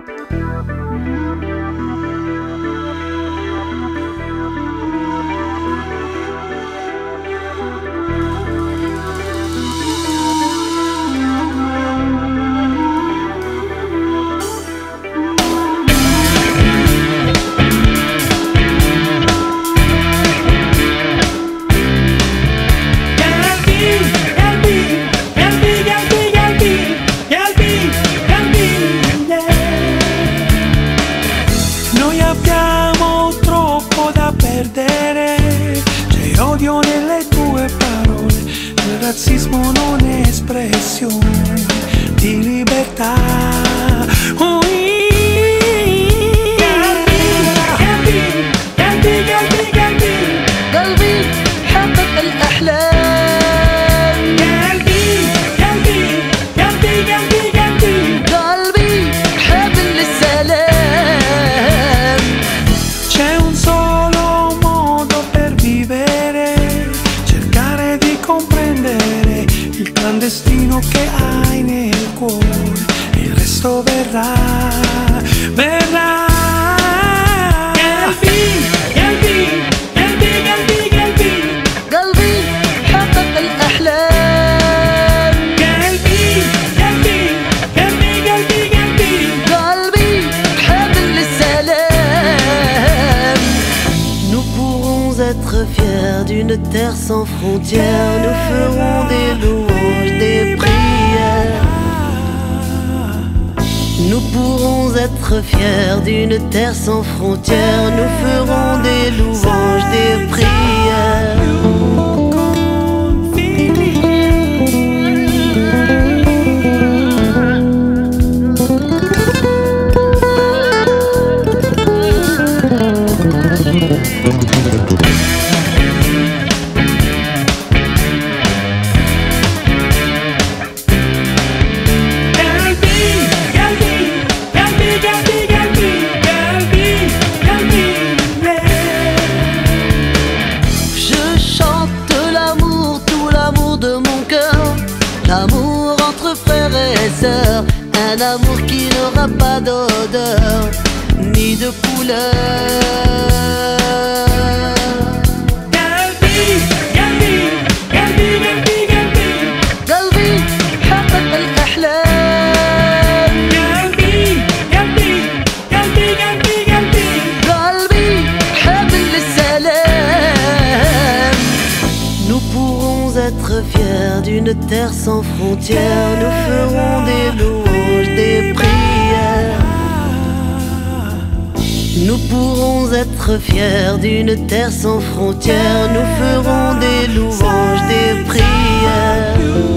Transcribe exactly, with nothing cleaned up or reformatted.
C'è odio nelle tue parole, il razzismo non è espressione di libertà. Oh, قلبي قلبي قلبي قلبي قلبي حقق الأحلام. قلبي قلبي قلبي قلبي قلبي قلبي حابل للسلام. C'è un solo modo per vivere, cercare di comprendere il clandestino che hai nel cuore, il resto verrà, verrà. قلبي قلبي قلبي قلبي قلبي قلبي حقق الأحلام. قلبي قلبي قلبي قلبي قلبي قلبي حابل للسلام. Nous pourrons être fiers d'une terre sans frontières. Nous ferons des louanges, des prières. Nous pourrons être fiers d'une terre sans frontières. Nous ferons des louanges, des prières. L'amour entre frères et sœurs, un amour qui n'aura pas d'odeur ni de couleur. قلبي قلبي قلبي قلبي قلبي قلبي حقق الأحلام. قلبي قلبي قلبي قلبي قلبي قلبي حابل للسلام. Nous pourrons être fiers d'une terre sans frontières. Nous ferons des louanges, des prières. Nous pourrons être fiers d'une terre sans frontières. Nous ferons des louanges, des prières.